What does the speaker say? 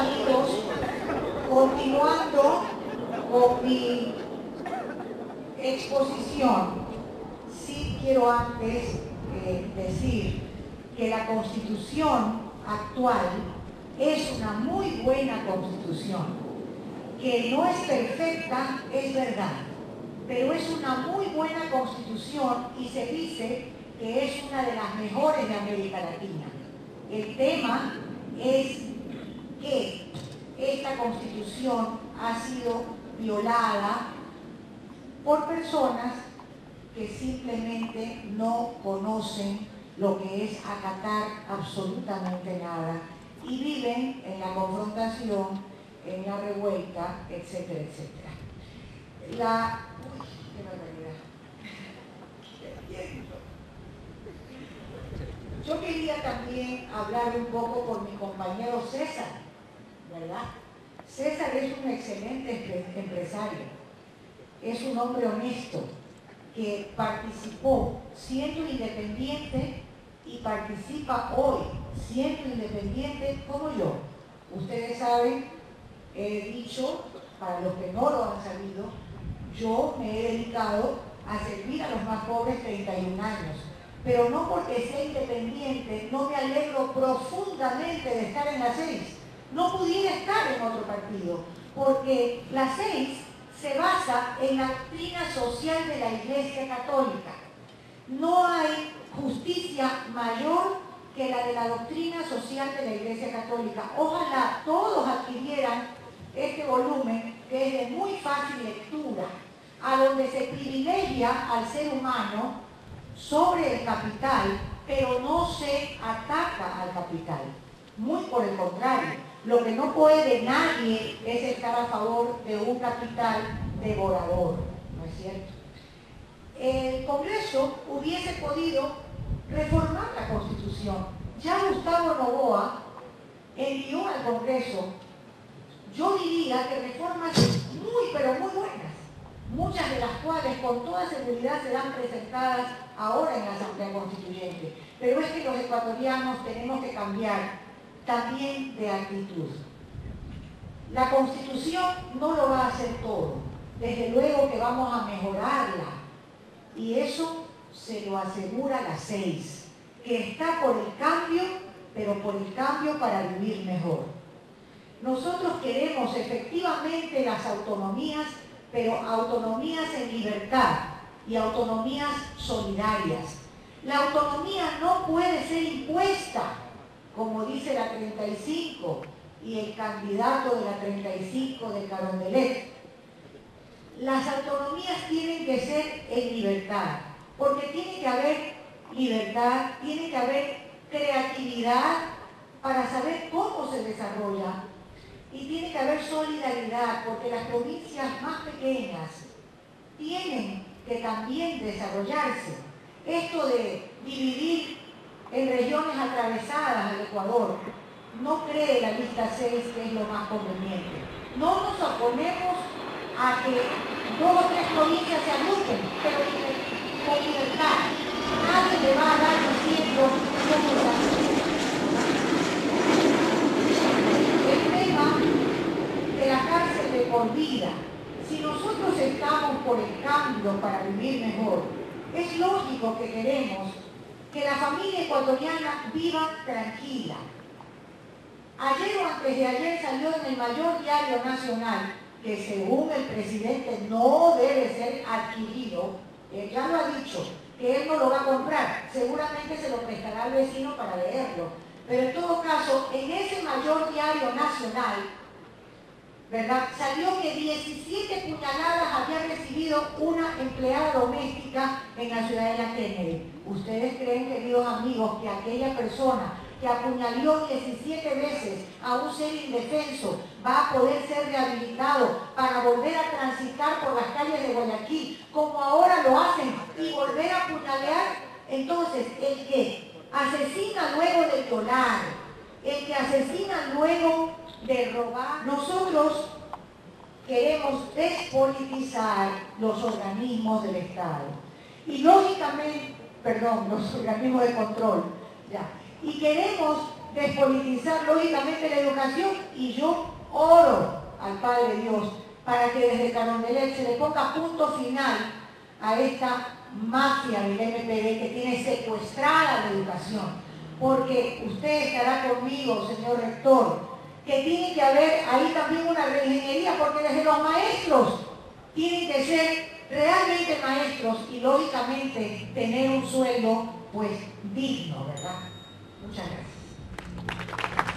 amigos, continuando con mi exposición, sí quiero antes decir que la Constitución actual es una muy buena Constitución, que no es perfecta, es verdad, pero es una muy buena Constitución y se dice que es una de las mejores de América Latina. El tema es que esta Constitución ha sido violada por personas que simplemente no conocen lo que es acatar absolutamente nada y viven en la confrontación, en la revuelta, etcétera, etcétera. ¡Qué barbaridad! Yo quería también hablar un poco con mi compañero César, ¿verdad? César es un excelente empresario, es un hombre honesto que participó siendo independiente y participa hoy siendo independiente como yo. Ustedes saben, he dicho, para los que no lo han sabido, yo me he dedicado a servir a los más pobres 31 años. Pero no porque sea independiente, no me alegro profundamente de estar en la 6. No pudiera estar en otro partido, porque la 6 se basa en la doctrina social de la Iglesia Católica. No hay justicia mayor que la de la doctrina social de la Iglesia Católica. Ojalá todos adquirieran este volumen, que es de muy fácil lectura, a donde se privilegia al ser humano sobre el capital, pero no se ataca al capital. Muy por el contrario, lo que no puede nadie es estar a favor de un capital devorador, ¿no es cierto? El Congreso hubiese podido reformar la Constitución. Ya Gustavo Noboa envió al Congreso, yo diría que reformas muy, pero muy buenas, muchas de las cuales con toda seguridad serán presentadas ahora en la Asamblea Constituyente. Pero es que los ecuatorianos tenemos que cambiar también de actitud. La Constitución no lo va a hacer todo. Desde luego que vamos a mejorarla. Y eso se lo asegura la 6, que está por el cambio, pero por el cambio para vivir mejor. Nosotros queremos efectivamente las autonomías, pero autonomías en libertad y autonomías solidarias. La autonomía no puede ser impuesta, como dice la 35 y el candidato de la 35 de Carondelet. Las autonomías tienen que ser en libertad, porque tiene que haber libertad, tiene que haber creatividad para saber cómo se desarrolla. Y tiene que haber solidaridad, porque las provincias más pequeñas tienen que también desarrollarse. Esto de dividir en regiones atravesadas al Ecuador, no cree la lista 6 que es lo más conveniente. No nos oponemos a que 2 o 3 provincias se agrupen, pero con libertad. Nadie le va a dar diciendo cómo se hace. De la cárcel de por vida. Si nosotros estamos por el cambio para vivir mejor, es lógico que queremos que la familia ecuatoriana viva tranquila. Ayer o antes de ayer salió en el mayor diario nacional que según el presidente no debe ser adquirido, ya lo ha dicho, que él no lo va a comprar, seguramente se lo prestará al vecino para leerlo, pero en todo caso, en ese mayor diario nacional, ¿verdad? Salió que 17 puñaladas había recibido una empleada doméstica en la ciudad de la Kennedy. ¿Ustedes creen, queridos amigos, que aquella persona que apuñaló 17 veces a un ser indefenso va a poder ser rehabilitado para volver a transitar por las calles de Guayaquil, como ahora lo hacen, y volver a apuñalear? Entonces, el que asesina luego de violar, el que asesina luego de robar, nosotros queremos despolitizar los organismos del Estado. Y lógicamente, los organismos de control, ya. Y queremos despolitizar lógicamente la educación, y yo oro al Padre Dios para que desde Carondelet se le ponga punto final a esta mafia del MPD que tiene secuestrada la educación. Porque usted estará conmigo, señor rector, que tiene que haber ahí también una reingeniería, porque desde los maestros tienen que ser realmente maestros y lógicamente tener un sueldo pues digno, ¿verdad? Muchas gracias.